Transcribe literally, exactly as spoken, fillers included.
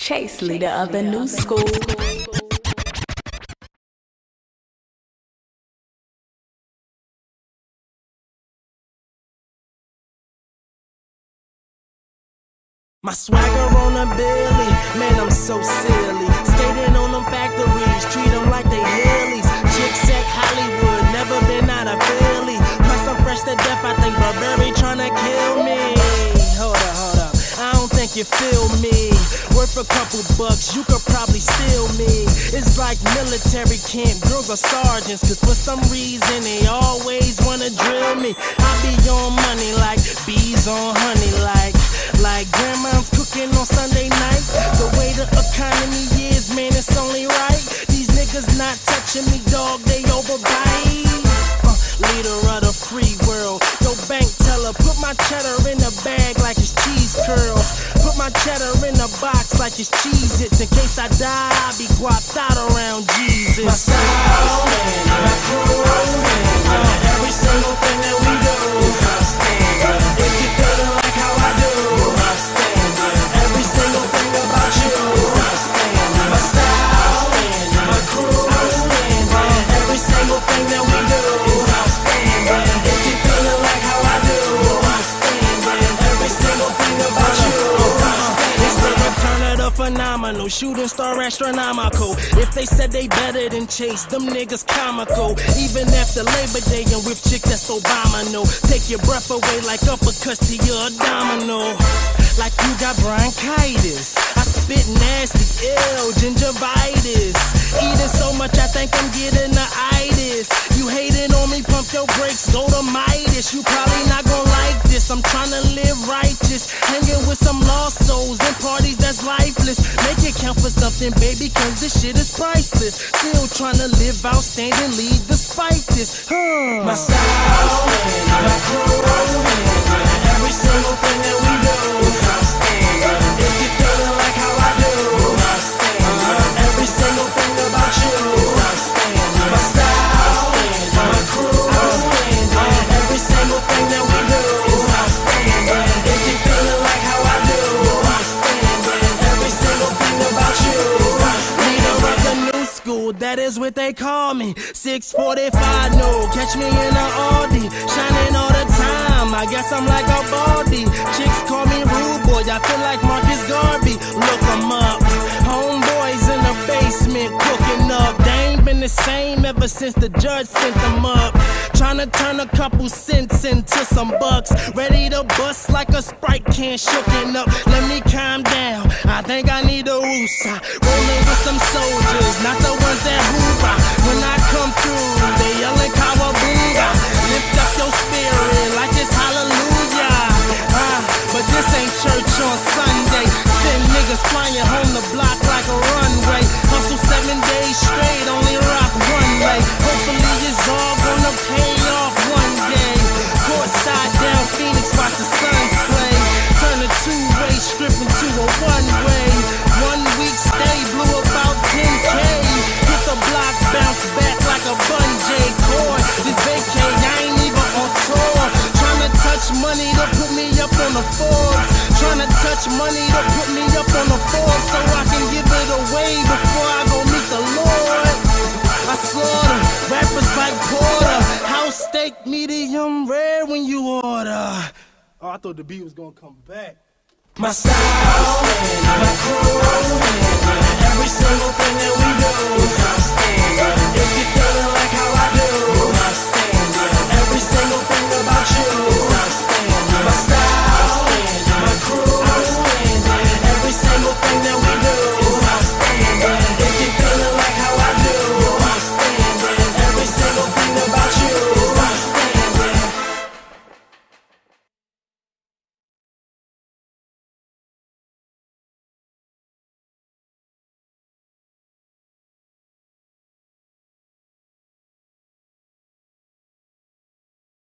Chase, leader of the new school. My swagger on a belly, man, I'm so silly. Skating on them factories, treat them like they hillies. Chicks at Hollywood, never been out of Philly. Plus I'm fresh to death, I think Burberry tryna kill me. Hold up, hold up, I don't think you feel me. Worth a couple bucks, you could probably steal me. It's like military camp, girls are sergeants, cause for some reason they always wanna drill me. I be on money like bees on honey, like Like grandma's cooking on Sunday night. The way the economy is, man, it's only right. These niggas not touching me, dog, they overbite. Uh, leader of the free world. Yo, bank teller, put my cheddar in a bag like it's cheese curls. Put my cheddar in a box like it's Cheez-Its. In case I die, I be guapped out around Jesus. My style, my crew, uh, every single thing that we do is outstanding. If you feeling like how I do, every single thing about you is outstanding. My style, my crew, outstanding. Every single thing that we do is outstanding. If you feeling like how I do, outstanding. Every single thing about you is outstanding. It's the return of the phenomenal, shooting star astronomical. If they said they better than Chase, them niggas comical. Even after Labor Day and with chick that's Obama, no. Take your breath away like uppercuts to your abdominal. Like you got bronchitis. I spit nasty, ill, gingivitis. Eating so much I think I'm getting the itis. You hating on me, pump your brakes, go to Midas. You probably not gon' like this, I'm tryna live righteous. Hanging with some lost souls and parties that's lifeless. Make it count for something, baby, cause this shit is priceless. Still tryna live outstanding, lead despite this, huh? My style, my crew, every single thing that we do is outstanding. If you feeling like how I do, outstanding. Every single thing about you is outstanding. My style, my crew, outstanding. Every single thing that we do is outstanding. If you feeling like how I do, outstanding. Every single thing about you is outstanding. Leader of the new school, that is what they call me. six forty-five, no, catch me in a Audi, shining all the time. I guess I'm like a baldy. Chicks call me rude boy, I feel like Marcus Garvey. Look 'em up, homeboys in the basement cooking up. They ain't been the same ever since the judge sent them up. Tryna turn a couple cents into some bucks. Ready to bust like a Sprite can, shooken up. Let me calm down, I think I need a woosah. Rolling with some soldiers, not the ones that hoorah. When I come through, they yelling cowabunga. Lift up your spirit like it's hallelujah. uh, But this ain't church on Sunday. Send niggas flying home the block like a runway. Hustle seven days straight, only rock one way. Hopefully it's all gonna pay off one day. Courtside down Phoenix, watch the Suns play. Turn a two-way strip into a one-way. One week stay, blew about ten K. Hit the block, bounce back like a bungee cord. This vacay, I ain't even on tour. Tryna touch money to put me up on the Forbes. Tryna touch money to put me up on the Forbes, so I can give it away before I go meet the Lord. I slaughter rappers like Porter. House steak, medium rare when you order. Oh, I thought the beat was gonna come back. My style, my crew, every single thing that we do is outstanding. If you feeling like how I do,